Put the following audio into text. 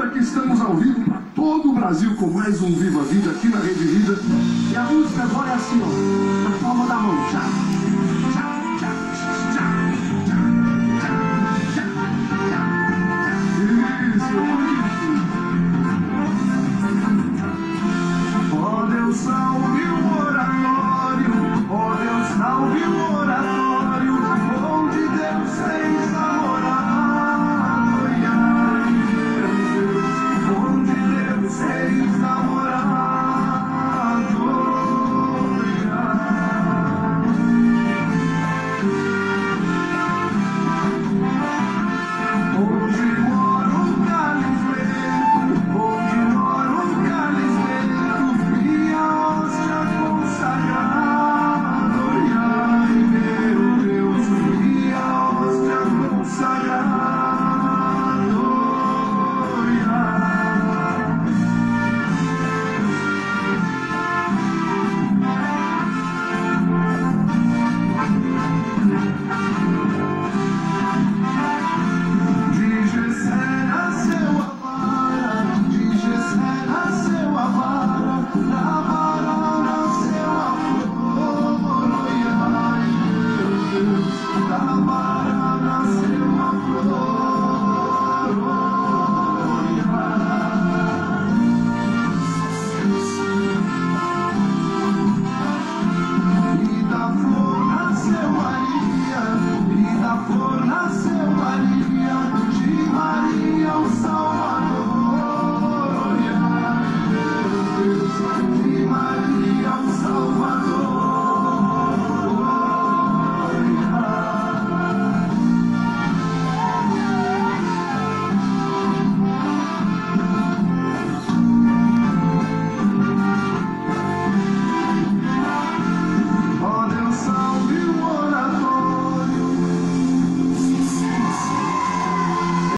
Agora que estamos ao vivo para todo o Brasil com mais um Viva a Vida aqui na Rede Vida. E a música agora é assim, ó, na palma da mão, já.